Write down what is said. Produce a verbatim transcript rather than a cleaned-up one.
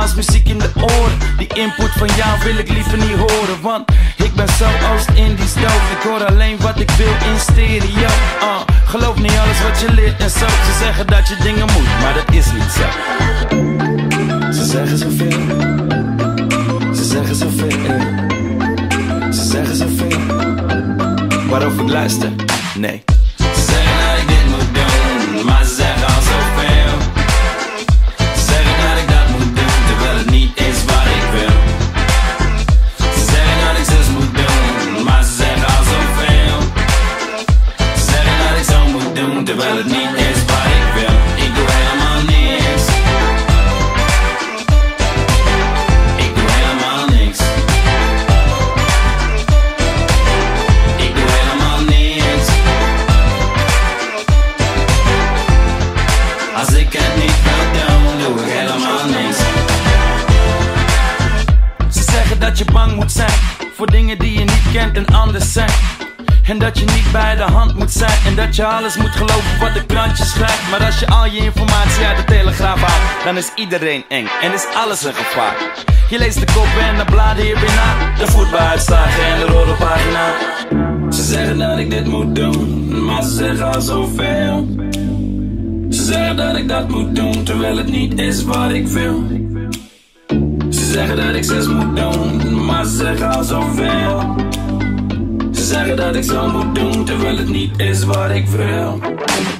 als muziek in de oren. Die input van jou wil ik liever niet horen, want ik ben zo Oost-Indisch doof. Ik hoor alleen wat ik wil in stereo. uh, Geloof niet alles wat je leert en zo. Ze zeggen dat je dingen moet, maar dat is niet zo. Ze zeggen zoveel. Ze zeggen zoveel. Ze zeggen zoveel. Waarover ik luister? Nee. Ze zeggen dat ik dit moet doen, maar ze zeggen al zoveel. Ze zeggen dat ik dat moet doen, terwijl het niet is wat ik wil. Ze zeggen dat ik zus moet doen, maar ze zeggen al zoveel. Ze zeggen dat ik zo moet doen, terwijl het niet is wat ik wil. Ik doe helemaal niks. Ik doe helemaal niks. Ik doe helemaal niks. Als ik het niet wil doen, doe ik helemaal niks. Ze zeggen dat je bang moet zijn voor dingen die je niet kent en anders zijn. En dat je niet bij de hand moet zijn. En dat je alles moet geloven wat de krantje schrijft. Maar als je al je informatie uit de Telegraaf haalt, dan is iedereen eng en is alles een gevaar. Je leest de koppen en de bladen hier binnen, de voetbaluitslagen en de roddelpagina. Ze zeggen dat ik dit moet doen, maar ze zeggen al zoveel. Ze zeggen dat ik dat moet doen, terwijl het niet is wat ik wil. Ze zeggen dat ik zes moet doen, maar ze zeggen al zoveel. Ze zeggen dat ik zo moet doen, terwijl het niet is wat ik wil.